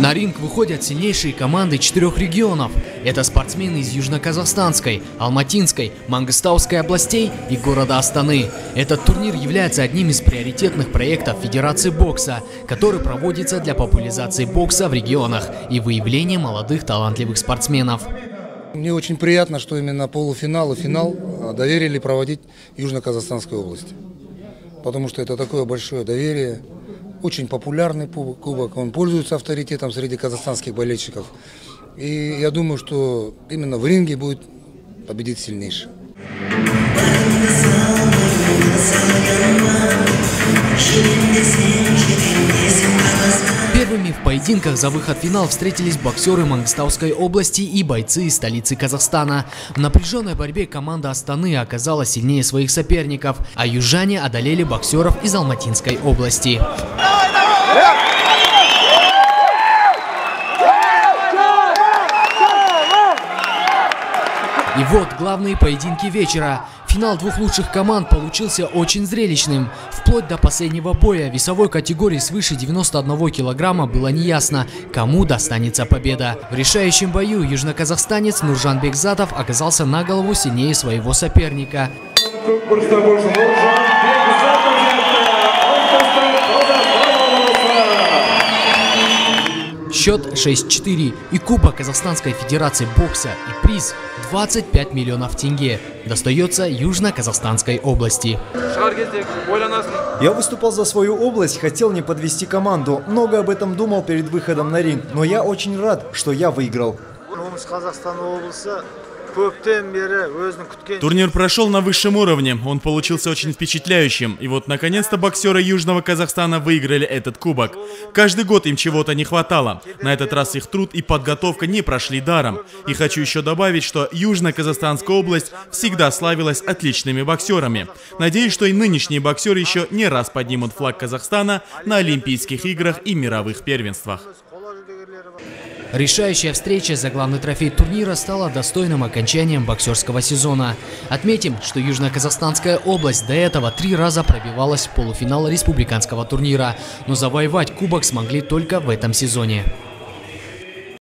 На ринг выходят сильнейшие команды 4 регионов. Это спортсмены из Южно-Казахстанской, Алматинской, Мангыстауской областей и города Астаны. Этот турнир является одним из приоритетных проектов Федерации бокса, который проводится для популяризации бокса в регионах и выявления молодых талантливых спортсменов. Мне очень приятно, что именно полуфинал и финал доверили проводить Южно-Казахстанской области. Потому что это такое большое доверие. Очень популярный кубок, он пользуется авторитетом среди казахстанских болельщиков. И я думаю, что именно в ринге будет победить сильнейший. Первыми в поединках за выход в финал встретились боксеры Мангыстауской области и бойцы из столицы Казахстана. В напряженной борьбе команда Астаны оказалась сильнее своих соперников, а южане одолели боксеров из Алматинской области. И вот главные поединки вечера. Финал двух лучших команд получился очень зрелищным. Вплоть до последнего боя весовой категории свыше 91 килограмма было неясно, кому достанется победа. В решающем бою южноказахстанец Нуржан Бекзатов оказался на голову сильнее своего соперника. Счет 6-4 и Кубок Казахстанской Федерации бокса и приз 25 миллионов тенге достается Южно-Казахстанской области. Я выступал за свою область, хотел не подвести команду. Много об этом думал перед выходом на ринг, но я очень рад, что я выиграл. Турнир прошел на высшем уровне, он получился очень впечатляющим. И вот наконец-то боксеры Южного Казахстана выиграли этот кубок. Каждый год им чего-то не хватало. На этот раз их труд и подготовка не прошли даром. И хочу еще добавить, что Южно-Казахстанская область всегда славилась отличными боксерами. Надеюсь, что и нынешние боксеры еще не раз поднимут флаг Казахстана на Олимпийских играх и мировых первенствах. Решающая встреча за главный трофей турнира стала достойным окончанием боксерского сезона. Отметим, что Южно-Казахстанская область до этого 3 раза пробивалась в полуфинал республиканского турнира, но завоевать кубок смогли только в этом сезоне.